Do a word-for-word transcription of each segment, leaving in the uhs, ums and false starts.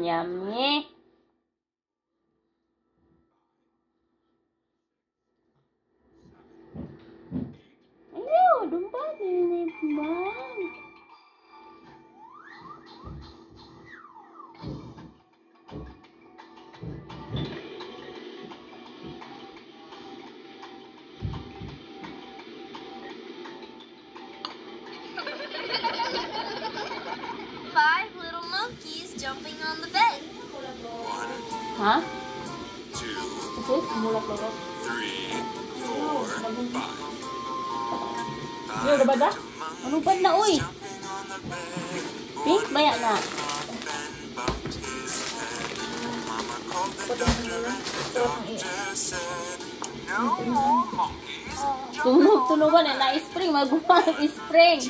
yummy. Ayaw, dumpat. Ninibang. Five little monkeys jumping on the bed. One, Ha? two, Sis, mulak-mulak. three, four, five. Yo, diba da? Ano ba na, uy? Jumping on the bed. Pink ba yan na? Up and bumped his head. Mama called the doctor and the doctor said, no more monkeys. Tunog-tunugan eh. Na-spring. Mag-spring.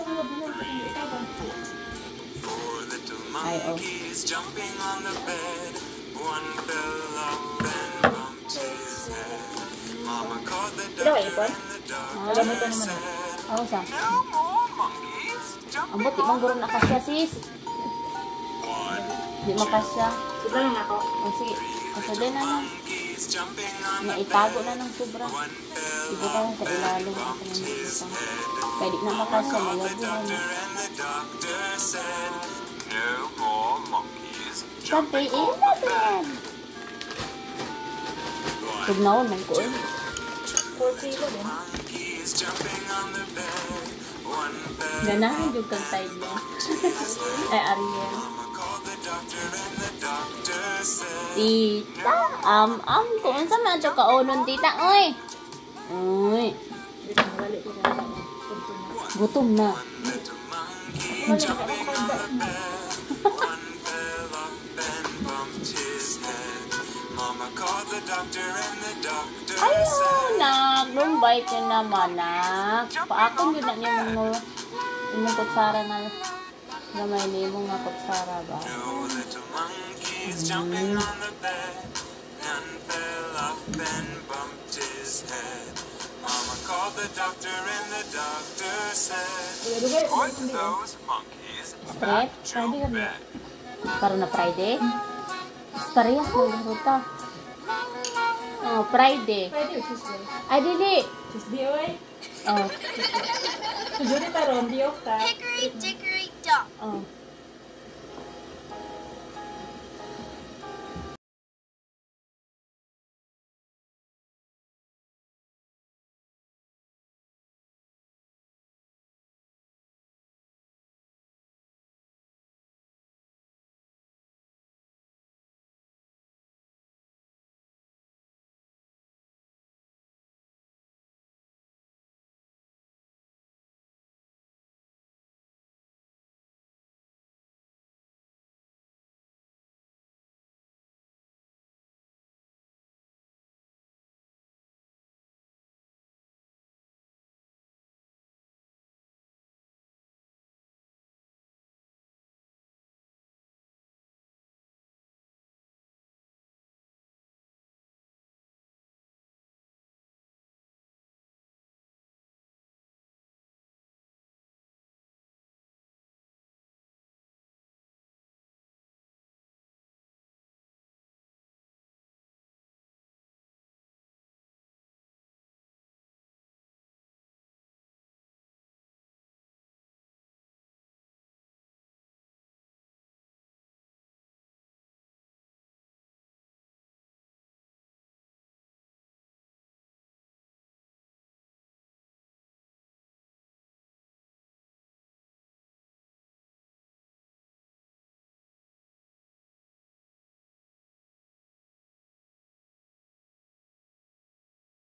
Four little Ay, oh. monkeys jumping on the bed. One fell up and bumped his head. Mama called the doctor and the doctor said, Ako sa? no more monkeys jumping Ambot, di bang gurong nakasya, sis? One, Di makasya. Ito lang ako. O sige. Kasi din na lang. monkeys jumping on the Naitago na ng sobra. One fell Ibo ka sa ilalim. Ako na nito. Kaya di na makasya. Malabuhan na. and the doctor said, no more monkeys Sabi, eh, natin. Tugnaon, man ko eh. four kilo din. monkeys jumping on the bed. One fell Ganahan yung kang tide mo. Ay, Ariel. Mama called the doctor and the doctor said, Tita, am-am ko. Unsa man ito kaunon, tita? Uy! Uy! Dito mawali ko na ako. Gutom na. little monkey jumping on the bed. One fell up and bumped his head. Mama called the doctor and the doctor Ayaw, said, nak. Lumbay ka naman, nak. Paakon yun na niyo mga yung kutsara na gamay niyo mga kutsara ba? no little monkeys jumping on the bed. None fell up and bumped his head. Mama called the doctor and the doctor said, put those monkeys Straight? to bed. Para na Friday? Parehas ng ruta. Oh, Friday. Friday or Tuesday? Ay, dili. Tuesday, oy. Oh, Tuesday taron, di off ka. Hickory dickory dock. oh.